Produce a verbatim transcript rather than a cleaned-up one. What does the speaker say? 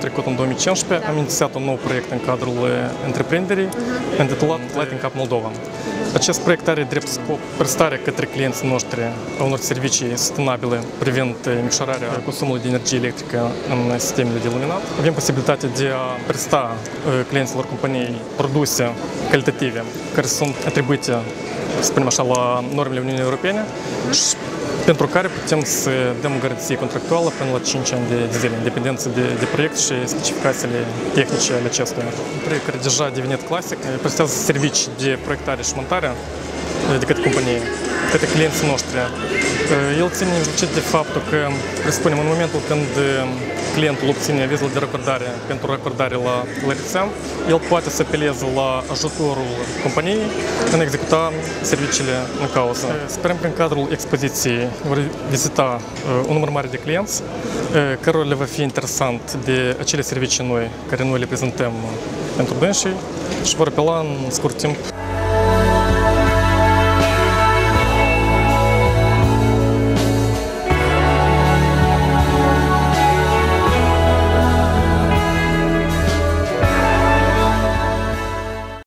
trecut, în două mii cincisprezece, am inițiat un nou proiect în cadrul întreprinderii, intitulat Lighting Up Moldova. Acest proiect are drept scop prestarea către clienții noștri a unor servicii sustenabile privind micșorarea consumului de energie electrică în sistemele de luminat. Avem posibilitatea de a presta clienților companiei produse calitative care sunt atribuite, să spunem așa, la normele Uniunii Europene și pentru care putem să dăm o garanție contractuală până la cinci ani de zile, în dependență de, de proiect și specificațiile tehnice ale acestuia. Un proiect care deja a devenit clasic, prestează servicii de proiectare și montare de către companie, către clienții noștri. El ține mijlocit de faptul că, presupunem, în momentul când clientul obține vizul de racordare pentru racordare la, la rețea, el poate să apeleze la ajutorul companiei în a executa serviciile în cauză. Sperăm că în cadrul expoziției vor vizita un număr mare de clienți, cărora le va fi interesant de acele servicii noi care noi le prezentăm pentru dânsii și vor apela în scurt timp